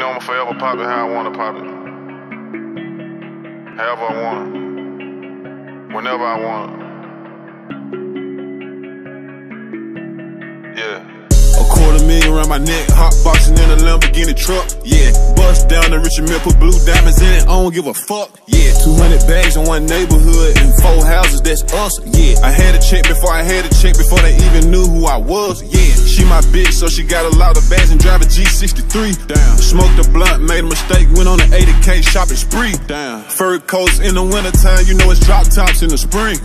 know I'ma forever pop it how I wanna pop it. However I want it. Whenever I want it. Yeah. $250,000 around my neck, hot boxing in a Lamborghini truck. Yeah, bust down the Richard Mille, put blue diamonds in it. I don't give a fuck. Yeah, 200 bags in one neighborhood and 4 houses. That's us. Yeah, I had a check before I had a check before they even knew who I was. Yeah, she my bitch, so she got a lot of bags and drive a G63. Damn. Smoked a blunt, made a mistake, went on an 80K shopping spree. Damn. Fur coats in the wintertime, you know it's drop tops in the spring.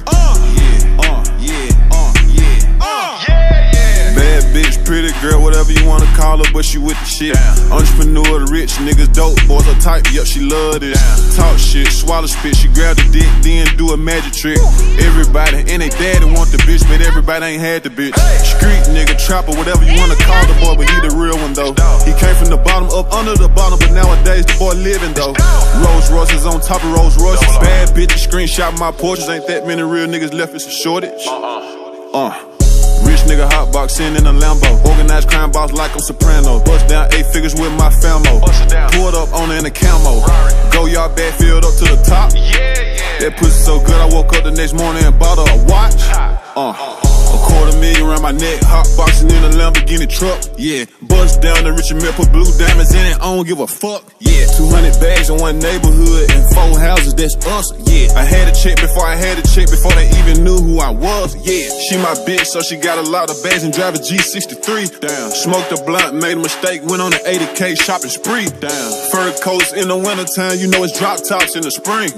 Bad bitch, pretty girl, whatever you wanna call her, but she with the shit. Damn. Entrepreneur, the rich niggas, dope boys, her type, yup, she love this. Damn. Talk shit, swallow spit, she grab the dick, then do a magic trick. Everybody and they daddy want the bitch, but everybody ain't had the bitch. Street nigga, trapper, whatever you wanna call the boy, but he the real one though. He came from the bottom up under the bottom, but nowadays the boy living though. Rolls Royces on top of Rolls Royces. Bad bitches screenshot my portraits, ain't that many real niggas left, it's a shortage. Rich nigga hotboxing in a Lambo. Organized crime boss like I'm Soprano. Bust down 8 figures with my famo. Pulled up on her in a camo. Go yard backfield up to the top. That pussy so good I woke up the next morning and bought her a watch. $250,000 around my neck, hotboxing in a Lamborghini truck. Yeah, bust down the Richard Mille, put blue diamonds in it. I don't give a fuck. Yeah, 200 bags in one neighborhood and 4 houses. That's us. Yeah, I had a check before I had a check before they even knew who I was. Yeah, she my bitch, so she got a lot of bags and drive a G63. Damn. Smoked a blunt, made a mistake, went on an 80K shopping spree. Damn. Fur coats in the wintertime, you know it's drop tops in the spring.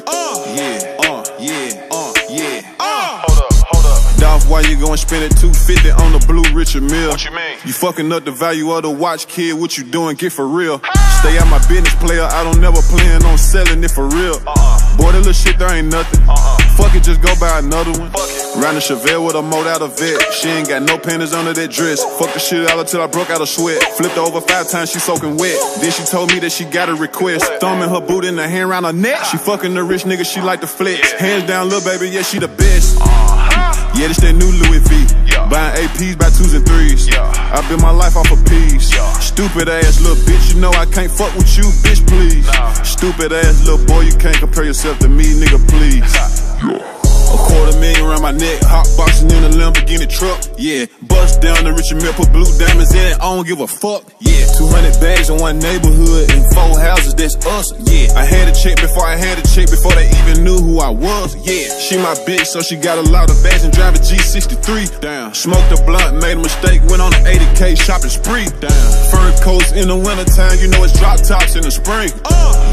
Dolph, why you gon' spend it $250 on the blue Richard Mille? What you mean? You fucking up the value of the watch, kid. What you doing? Get for real. Stay out my business, player. I don't never plan on selling it for real. Boy, that little shit there ain't nothing. Fuck it, just go buy another one. Round the Chevelle with a mold out of vet. She ain't got no panties under that dress. Fuck the shit out until I broke out of sweat. Flipped her over 5 times, she soaking wet. Then she told me that she got a request. Thumbing her boot in the hand around her neck. She fucking the rich nigga, she like to flex. Hands down, little baby, yeah, she the best. Yeah, this that new Louis V. Buying APs by 2s and 3s. I built my life off of peas. Stupid ass little bitch, you know I can't fuck with you, bitch, please. Stupid ass little boy, you can't compare yourself to me, nigga, please. $250,000 around my neck, hotboxing in a Lamborghini truck. Yeah, bust down the Richard Mille, put blue diamonds in it. I don't give a fuck. Yeah, 200 bags in one neighborhood and 4 houses. That's us. Yeah, I had a check before I had a check before they even knew who I was. Yeah, she my bitch, so she got a lot of bags and drive a G63. Damn. Smoked a blunt, made a mistake, went on an 80K shopping spree. Damn. Fur coats in the wintertime, you know it's drop tops in the spring.